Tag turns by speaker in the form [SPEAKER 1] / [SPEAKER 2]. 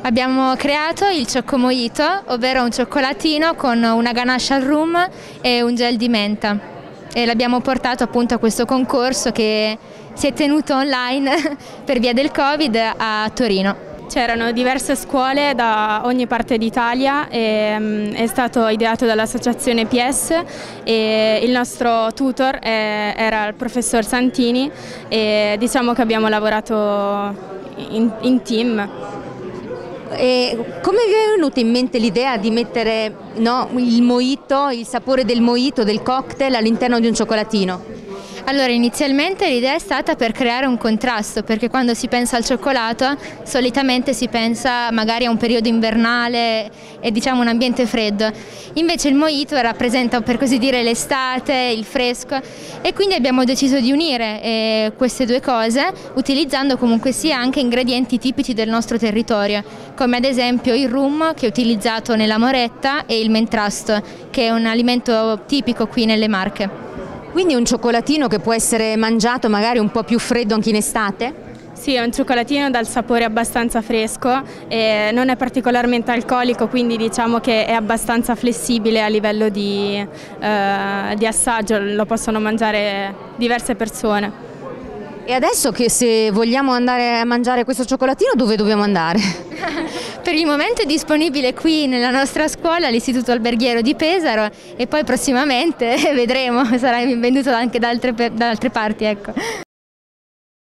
[SPEAKER 1] Abbiamo creato il Choco Mojito, ovvero un cioccolatino con una ganache al rum e un gel di menta. E l'abbiamo portato appunto a questo concorso che si è tenuto online per via del Covid a Torino.
[SPEAKER 2] C'erano diverse scuole da ogni parte d'Italia e è stato ideato dall'associazione PS e il nostro tutor era il professor Santini e diciamo che abbiamo lavorato in team.
[SPEAKER 3] E come vi è venuta in mente l'idea di mettere il mojito, il sapore del mojito, del cocktail all'interno di un cioccolatino?
[SPEAKER 1] Allora, inizialmente l'idea è stata per creare un contrasto, perché quando si pensa al cioccolato solitamente si pensa magari a un periodo invernale e diciamo un ambiente freddo. Invece il mojito rappresenta, per così dire, l'estate, il fresco, e quindi abbiamo deciso di unire queste due cose utilizzando comunque sia anche ingredienti tipici del nostro territorio, come ad esempio il rum che è utilizzato nella moretta e il mentrasto, che è un alimento tipico qui nelle Marche.
[SPEAKER 3] Quindi un cioccolatino che può essere mangiato magari un po' più freddo anche in estate?
[SPEAKER 2] Sì, è un cioccolatino dal sapore abbastanza fresco e non è particolarmente alcolico, quindi diciamo che è abbastanza flessibile a livello di assaggio, lo possono mangiare diverse persone.
[SPEAKER 3] E adesso che se vogliamo andare a mangiare questo cioccolatino, dove dobbiamo andare?
[SPEAKER 1] Per il momento è disponibile qui nella nostra scuola, all'Istituto Alberghiero di Pesaro, e poi prossimamente vedremo, sarà venduto anche da altre parti, ecco.